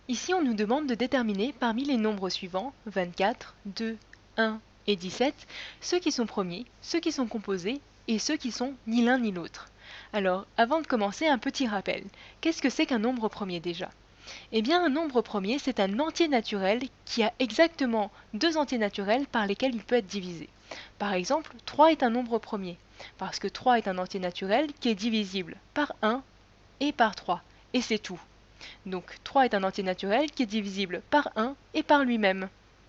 Ici, on nous demande de déterminer parmi les nombres suivants, 24, 2, 1 et 17, ceux qui sont premiers, ceux qui sont composés et ceux qui sont ni l'un ni l'autre. Alors, avant de commencer, un petit rappel. Qu'est-ce que c'est qu'un nombre premier déjà? Eh bien, un nombre premier, c'est un entier naturel qui a exactement deux entiers naturels par lesquels il peut être divisé. Par exemple, 3 est un nombre premier, parce que 3 est un entier naturel qui est divisible par 1 et par 3, et c'est tout. Donc 3 est un entier naturel qui est divisible par 1 et par lui-même.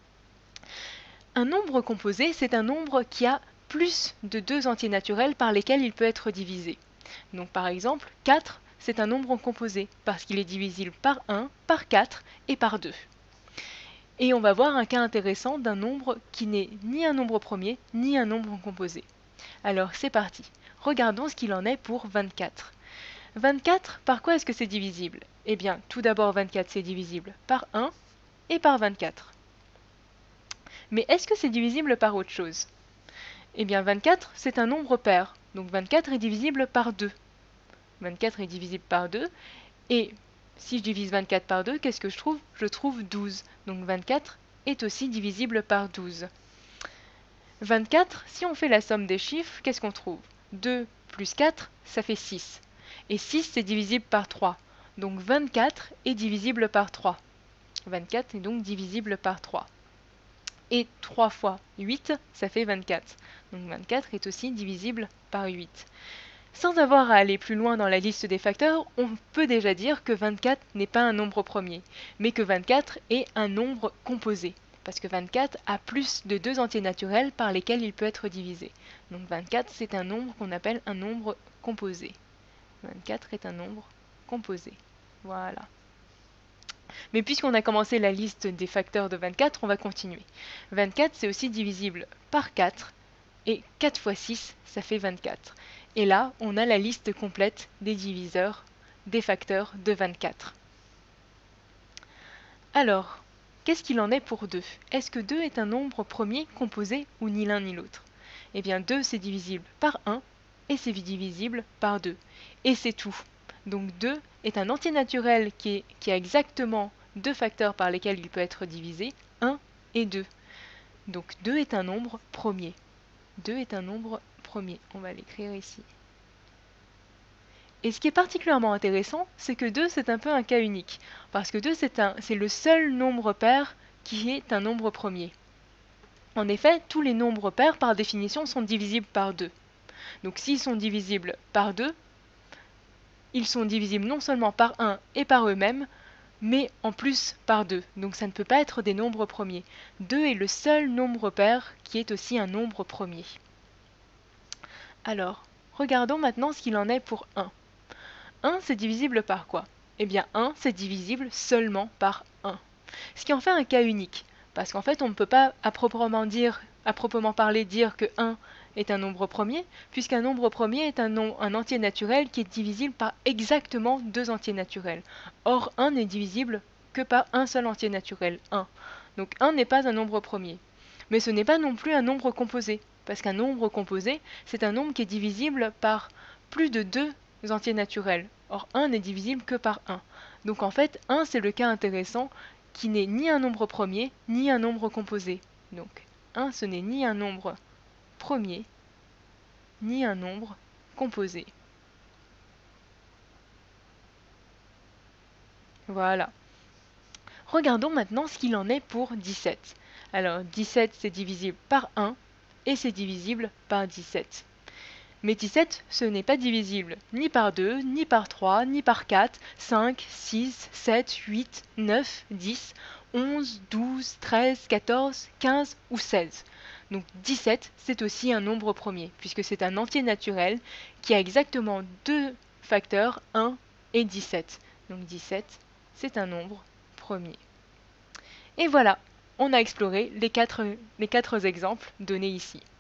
Un nombre composé, c'est un nombre qui a plus de deux entiers naturels par lesquels il peut être divisé. Donc par exemple, 4, c'est un nombre composé, parce qu'il est divisible par 1, par 4 et par 2. Et on va voir un cas intéressant d'un nombre qui n'est ni un nombre premier, ni un nombre composé. Alors c'est parti, regardons ce qu'il en est pour 24. 24, par quoi est-ce que c'est divisible? Eh bien, tout d'abord 24 c'est divisible par 1 et par 24. Mais est-ce que c'est divisible par autre chose? Eh bien 24 c'est un nombre pair, donc 24 est divisible par 2. 24 est divisible par 2, et si je divise 24 par 2, qu'est-ce que je trouve? Je trouve 12, donc 24 est aussi divisible par 12. 24, si on fait la somme des chiffres, qu'est-ce qu'on trouve? 2 plus 4, ça fait 6. Et 6, c'est divisible par 3. Donc 24 est divisible par 3. 24 est donc divisible par 3. Et 3 fois 8, ça fait 24. Donc 24 est aussi divisible par 8. Sans avoir à aller plus loin dans la liste des facteurs, on peut déjà dire que 24 n'est pas un nombre premier, mais que 24 est un nombre composé, parce que 24 a plus de deux entiers naturels par lesquels il peut être divisé. Donc 24, c'est un nombre qu'on appelle un nombre composé. 24 est un nombre composé. Voilà. Mais puisqu'on a commencé la liste des facteurs de 24, on va continuer. 24, c'est aussi divisible par 4, et 4 fois 6, ça fait 24. Et là, on a la liste complète des diviseurs, des facteurs de 24. Alors, qu'est-ce qu'il en est pour 2? Est-ce que 2 est un nombre premier composé ou ni l'un ni l'autre? Eh bien 2 c'est divisible par 1 et c'est divisible par 2. Et c'est tout. Donc 2 est un entier naturel qui a exactement deux facteurs par lesquels il peut être divisé, 1 et 2. Donc 2 est un nombre premier. 2 est un nombre premier. On va l'écrire ici. Et ce qui est particulièrement intéressant, c'est que 2 c'est un peu un cas unique, parce que 2 c'est le seul nombre pair qui est un nombre premier. En effet, tous les nombres pairs par définition sont divisibles par 2. Donc s'ils sont divisibles par 2, ils sont divisibles non seulement par 1 et par eux-mêmes, mais en plus par 2. Donc ça ne peut pas être des nombres premiers. 2 est le seul nombre pair qui est aussi un nombre premier. Alors, regardons maintenant ce qu'il en est pour 1. 1 c'est divisible par quoi? Eh bien 1 c'est divisible seulement par 1. Ce qui en fait un cas unique, parce qu'en fait on ne peut pas à proprement parler dire que 1 est un nombre premier, puisqu'un nombre premier est un entier naturel qui est divisible par exactement deux entiers naturels. Or 1 n'est divisible que par un seul entier naturel, 1. Donc 1 n'est pas un nombre premier. Mais ce n'est pas non plus un nombre composé, parce qu'un nombre composé, c'est un nombre qui est divisible par plus de deux entiers naturels. Or 1 n'est divisible que par 1. Donc en fait, 1 c'est le cas intéressant qui n'est ni un nombre premier, ni un nombre composé. Donc 1 ce n'est ni un nombre premier, ni un nombre composé. Voilà. Regardons maintenant ce qu'il en est pour 17. Alors 17 c'est divisible par 1 et c'est divisible par 17. Mais 17, ce n'est pas divisible ni par 2, ni par 3, ni par 4, 5, 6, 7, 8, 9, 10, 11, 12, 13, 14, 15 ou 16. Donc 17, c'est aussi un nombre premier, puisque c'est un entier naturel qui a exactement deux facteurs, 1 et 17. Donc 17, c'est un nombre premier. Et voilà, on a exploré les quatre exemples donnés ici.